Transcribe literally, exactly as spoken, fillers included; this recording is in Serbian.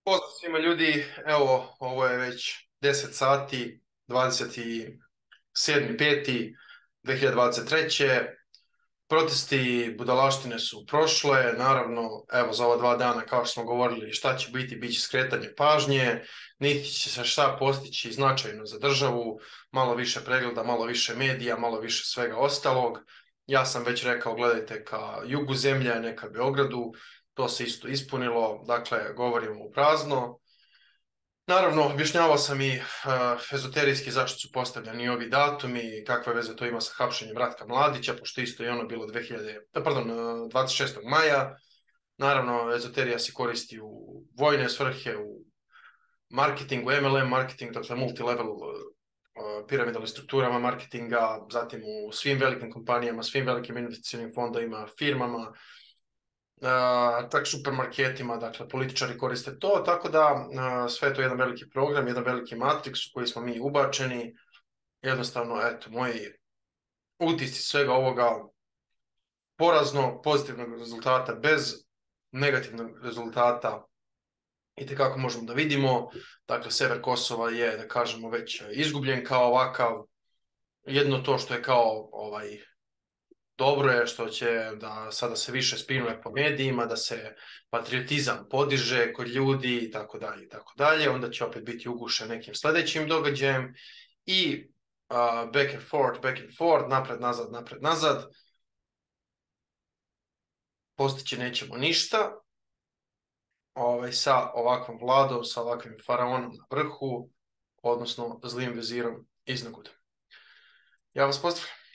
Pozdrav svima ljudi, evo ovo je već deset sati, dvadeset sedmi peti dve hiljade dvadeset treće. Protesti i budalaštine su prošle, naravno, evo za ova dva dana kao što smo govorili šta će biti, bit će skretanje pažnje, niti će se šta postići značajno za državu, malo više pregleda, malo više medija, malo više svega ostalog. Ja sam već rekao, gledajte ka jugu zemlje, a ne ka Beogradu, to se isto ispunilo, dakle govorimo u prazno. Naravno, objašnjavao sam i uh, ezoterijski zašto su postavljeni ovi datumi, kakve veze to ima sa hapšenjem Ratka Mladića, pošto isto i ono bilo dve hiljade, pardon, dvadeset šestog maja. Naravno, ezoterija se koristi u vojne svrhe, u marketingu, M L M marketing, dakle multilevel uh, piramidalnim strukturama marketinga, zatim u svim velikim kompanijama, svim velikim investicionim fondovima, firmama, Uh, tak supermarketima, dakle političari koriste to, tako da uh, sve je to jedan veliki program, jedan veliki matriks u koji smo mi ubačeni. Jednostavno, eto, moji utisci svega ovoga, porazno pozitivnog rezultata bez negativnog rezultata i tekako možemo da vidimo. Dakle, sever Kosova je, da kažemo, već izgubljen kao ovakav. Jedno to što je kao ovaj dobro je što će da sada se više spinuje po medijima, da se patriotizam podiže kod ljudi i tako dalje i tako dalje. Onda će opet biti ugušen nekim sledećim događajem i uh, back and forth, back and forth, napred, nazad, napred, nazad. Postići nećemo ništa ovaj, sa ovakvom vladom, sa ovakvim faraonom na vrhu, odnosno zlim vezirom iznad. Ja vas pozdravljam.